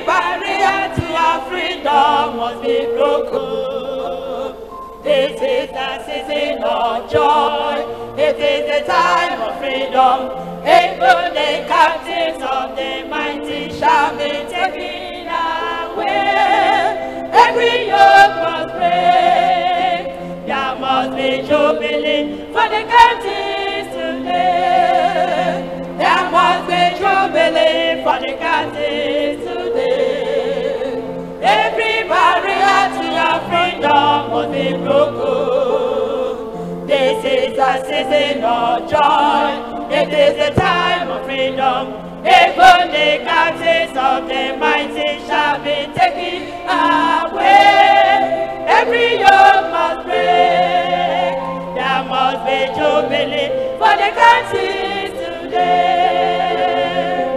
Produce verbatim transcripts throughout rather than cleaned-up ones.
barrier to your freedom must be broken. This is the season of joy. It is the time of freedom. Even the captives of the mighty shall be taken away. Every yoke must break. There must be jubilee for the captives today. There must be jubilee for the captives today. Every barrier to your freedom must be broken. This is a season of joy. It is the time of freedom. Even the captives of the mighty shall be taken away. Every yoke must break. There must be jubilee for the captives today.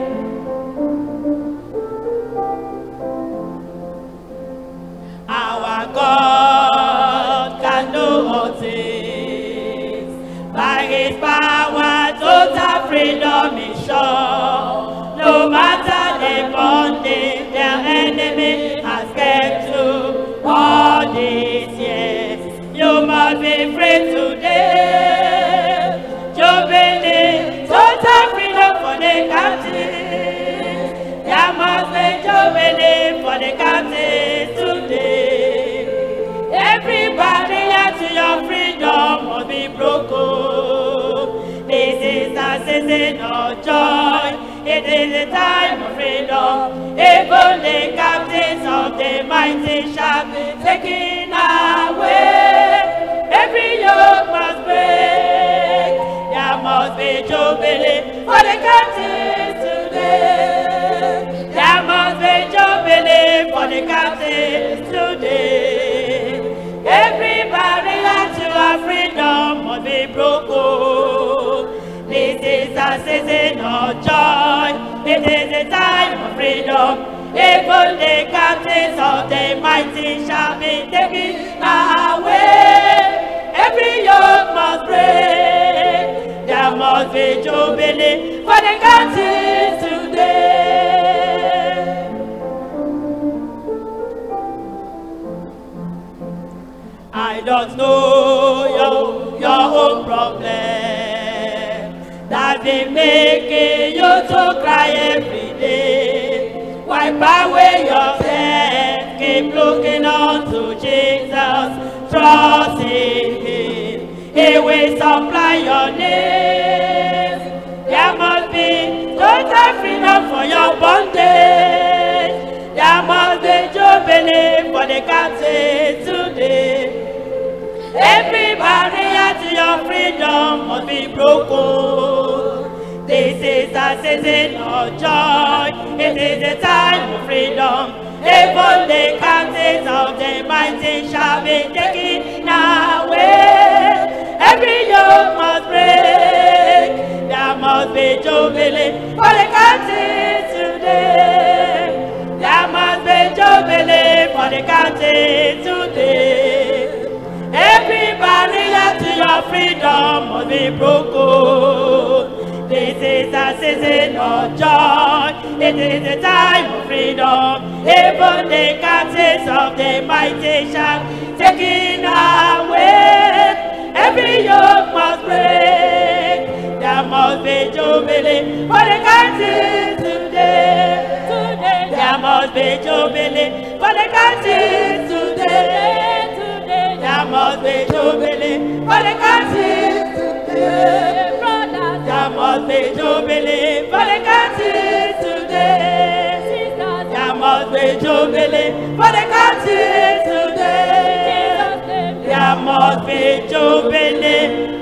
Our God can do all things. By his power, total freedom is sure. No matter the bondage their enemy has kept to all these years, you must be free today. Jubilee, total freedom for the captives. There must be jubilee for the captives today. Every barrier to your freedom must be broken. This is a season of joy. It is a time of freedom. Even the captives of the mighty shall be taken away. Every yoke must break. There must be jubilee for the captives today. There must be jubilee for the captives today. Every barrier to our freedom must be broken. This is a season of joy. It is a time of freedom. Even the captives of the mighty shall be taken away. Every yoke must break. There must be jubilee for the captives today. I don't know your, your own problem that's been making you to cry every day. Wipe away your tears, keep looking unto Jesus, trust in him, he will supply your needs. There must be total freedom for your bondage. There must be jubilee for the captives today. Every barrier to your freedom must be broken. This is a season of joy. It is a time of freedom. Even the captives of the mighty shall be taken away. Every yoke must break. There must be jubilee for the captives today. There must be jubilee for the captives today. Every barrier to your freedom must be broken. This is a season of joy. It is a time of freedom. Even the captives of the mighty shall be taken away. Every yoke must break. There must be jubilee for the captives today. Today there must be jubilee for the captives today. Today there must be jubilee for the captives today. There must be jubilee for the captives today. There must be jubilee for the captives today. There must be jubilee